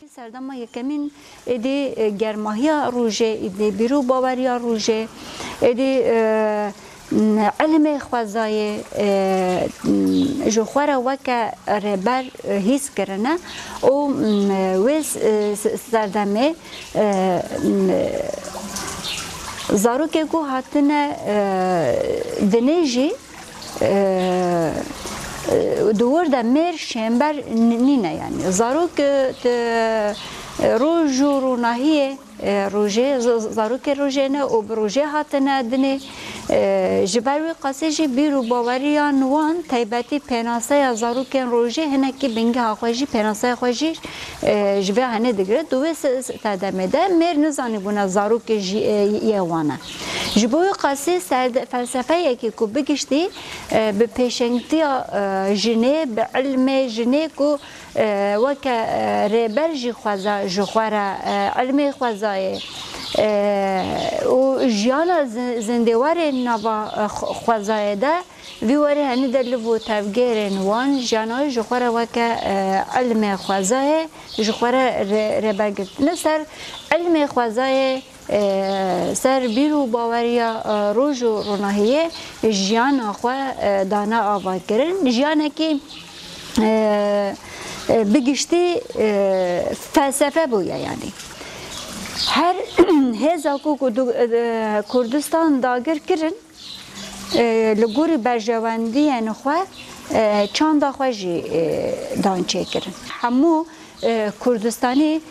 سردما یکمین ادی گرماهیا روزه ادی بیرو باوریا روزه ادی علم خوازای جوخوره وکه ربر هیس کرنه او ویس سردمه زاروکه گو هاتنه دنیجی دور ده میر شنبر نینه یعنی زاروک روز و روناهیه روزه زاروک روزه نه و روزه هاتنه دنی جبروی قاسجی بیرو باوریان وان تایبتی پناسه زاروک روزه هنه که بینگه آخوشی پناسه خوشی جبه هنه دیگره دوی تدمه ده میر نزانی بونه زاروک یه وانه جبوی قاسی فلسفه یکی که بگشتی به پیشنگتی جنه به علم جنه که وکه ریبر جی خوزا جخوره علم خوزای و جیانا زندوار نوا خوزای ده ویوری هنی در لبو تفگیرن وان جیانا جخوره وکه علم خوزای جخوره ریبر گرد سر علم خوزای سر بیرو باوریا روز و روناهیه جیان آخوا دانا آوا کرن جیانه که بگشتی فلسفه بویا یعنی هر هزا کو کردستان داگر کرن لگوری برجواندی یعنی خواه چند آخوا جی دانچه کرن همو کردستانی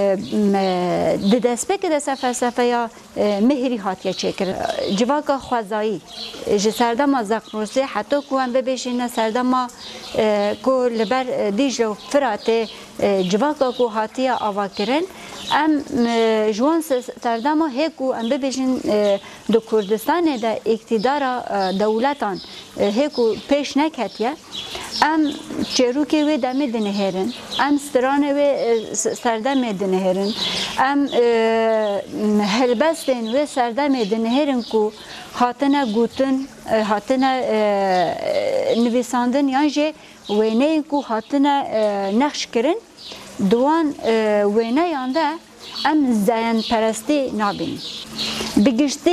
دست که دست فلسفه یا مهری هاتیه چکر جواکا خوازایی سردما زقروسی حتی که هم ببیشینه سردما که لبر دیج و فراته جواکا که هاتیه آوا کرن ام جوان سردما هیکو ام ببیشین دو کردستان دا اقتدار دولتان هیکو پیش نکتیه ام چروکی وی دمی دنهرن ام سترانه وی سردم دنهرن ام هلبستن وی سردم دنهرن کو هاتنه گوتن هاتنه نویساندن یانجه وینه کو هاتنه نقش کرن دوان وینه یانده ام زین پرستی نابین بگشتی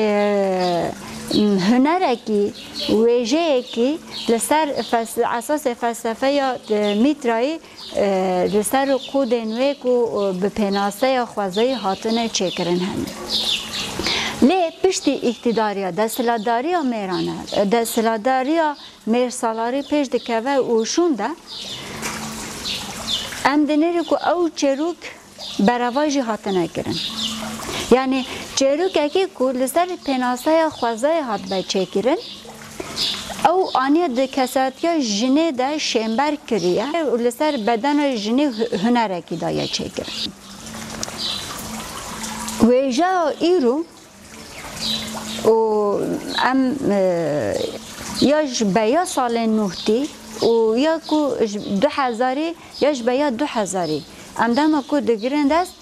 هنرکی ویژه کی لسر اساس فلسفه یا میترایی لسر قودن و کو به پناسه خوازی هاتنه چکرن هم لی پشتی اقتداریا دستلاداریا میرانه دستلاداریا میرسالاری پیش دکوه اوشونده ام دنیری کو او چروک برواجی هاتنه کرن یعنی چروک اکی کو لسر پناسه خوازی هات بچه کرن او آنیا ده کساتیا جنه ده شنبر کریه و لسر بدن جنه هنرکی دایه چه کرن ویجا ایرو و ام یاش بیا سال نوهتی و یا کو 2000 یاش بیا 2000 ام دام کو دگرن دست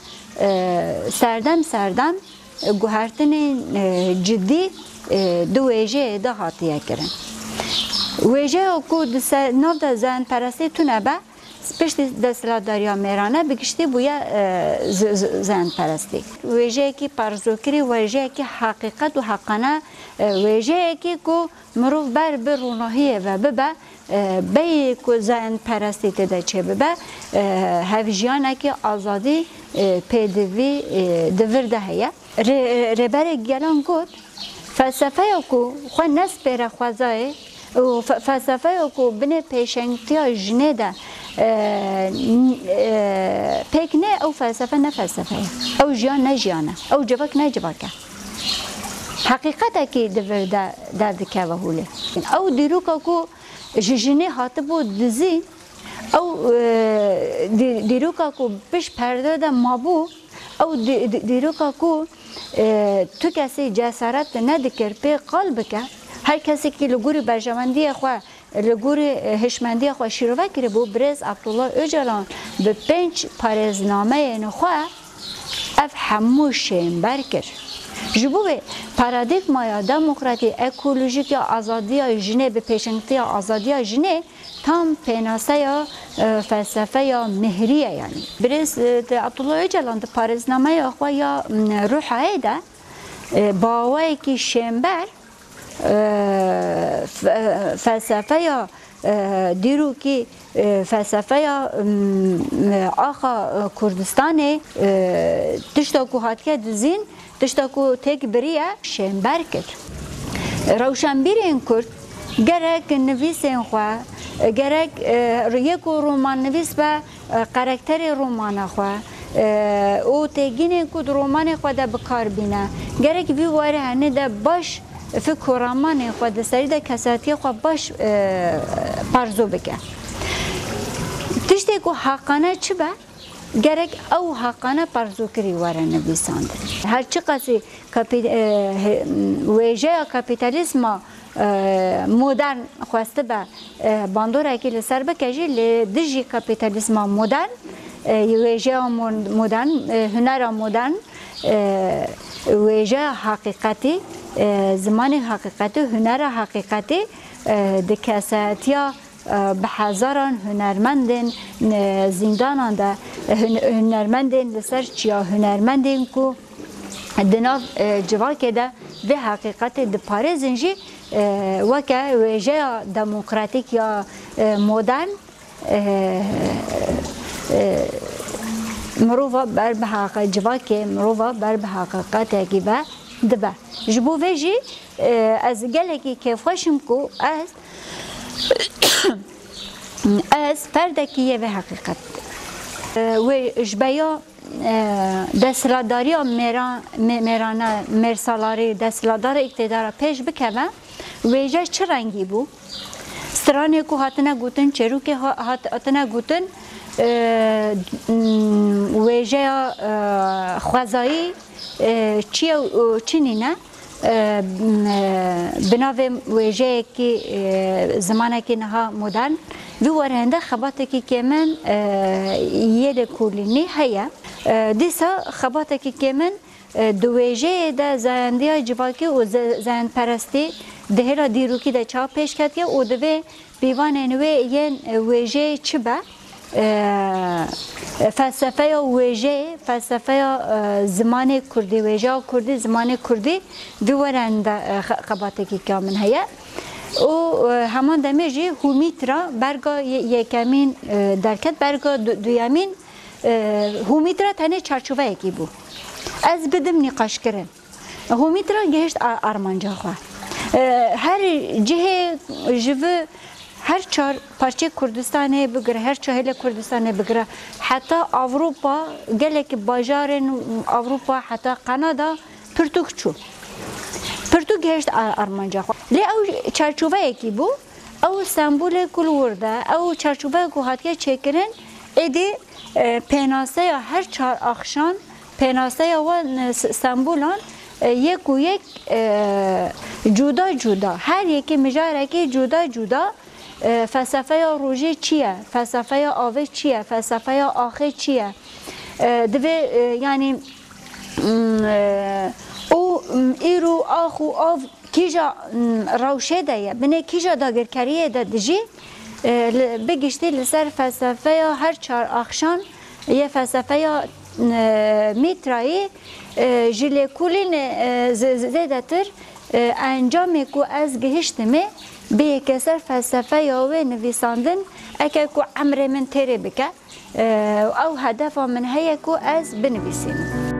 سردم گوهرتن جدی دو ویژه ده هاتیه کرن ویژه کو نو ده زن پرستی تونه به پشت دستلاداریا میرانه بگشتی بویا زن پرستی ویژه کی پرزوکری ویژه کی حقیقت و حقانه ویژه کی کو مروف بر بروناهیه و ببه بی کو زن پرستی تده چه ببه هفجیانه کی آزادی پیدوی دورده هیه ربر گلان گود فلسفه کو خو نس پر خوازای و فلسفه کو بنه پیشنگتیا جنه ده پیک نه او فلسفه نه فلسفه او جیان نه جیانه او جواک نه جواکه حقیقت کی دورده درد که وحوله او دیروکا کو جنه هاتبو دزی او دیروکا کو پیش پرده ده مابو او دیروکا کو تو کسی جسارت ندکر پی قلب که هر کسی که لگوری برجمندی خواه لگوری هشمندی خواه شیروه کرده بو برز عبدالله اوجلان به 5 پارزنامه نخواه اف هموش شنبر کرد جبوه پارادیگما یا دموکراتی اکولوژیک یا آزادی جنه به پیشنگتی آزادی جنه tam penase ya felsefe ya mihriye yani. Biraz Abdullah Öcalan da Parisname ya xwe ya ruhayê de bawayekî şember felsefeya dîrokî felsefeya axa Kurdistanê tişta ku hatiye dizîn tişta ku têk biriye şember kir. Rewşenbîrên Kurd gerek nivîsên xwe gerek yekû roman nivîs be karakterê romana xwe û têgînên ku di romanê xwe de bikarbîne gerek vî were hene de baş fikr romanê xwe di serî de kesatiye xwe baş parzo bike. Tiştê ku haqane çi be gerek ew haqane parzokirî were nivîsandin. Her çi qasî wêjeya kapîtalîzma modern xweste be bandorekî li ser bike jî li dijî kapîtalîzma modern wêjeya modern hunera modern wêjeya haqiqetî zimanê haqiqetî hunera haqiqetî di kesatiya bi hezaran hunermendên zindanan de hunermendên li ser çiya hunermendên ku di nav civakê de vê haqiqetê diparêzin jî weke wêjeya demokratîk ya modern mirova ber bi civakê mirova ber bi haqiqetekî ve dibe. Ji bo vê jî ez gelekî kêfxweşim ku ez ferdekî ye vê haqiqet wê ji beya desthilatdariya mêrane mêrsalarî desthilatdara îktidara pêş bikeve wêje çi rengî bû? Stranê ku hatine gotin çêrokê hatine gotin wêjeya xwezayî çiye çinîne binavê wêjeyekî zimanekî niha modern vî were hinde xebatekî kêmin yê li kulînî heye. Dîsa xebatekî kêmin di wêjeyê de zayendiya civakî û zayenperestî di hêla dîrokî de çav pêş ketiye û di vê pîvanên wê yên wêjeyê çi be? Felsefeya wêjeyê felsefeya zimanê Kurdî wêjeya Kurdî zimanê Kurdî vî were de xebatekî min heye. û heman demê jî Hûmîtra berga yekemîn derket berga duyemîn Hûmîtra tenê çarçoveyekî bû. Ez bidim nîqaşkirin. Hûmîtra gihişt armanca xwe. Her cihê ji vi her çar parçe Kurdistanê bigire her çahêlê Kurdistanê bigire heta Avrupa gelekî bajarên Avrupa heta Kanada pirtûk çû. Pirtûk gihişt armanca xwe. Lê ew çarçoveyekî bû ew sembolê kul wirde ew çarçoveyek ku hatiye çêkirin êdî pênaseya her çar axşan pênaseya wan sembolan yek û yek cuda cuda her yekî mijarekî cuda cuda felsefeya rojê çi ye felsefeya avê çi ye felsefeya axê çi ye divê yanî û îro ax û av kîja rewşê de ye binê kîja dagirkeriyê de dijî bigiştî li ser felsefeya her çar axşan ye felsefeya Mîtrayê ji lêkolîn zêdetir encamê ku ez gihiştimê bê yekeser felsefeya wê nivîsandin eke ku emrê min têrê bike ew hedefa min heye ku ez binivîsînim.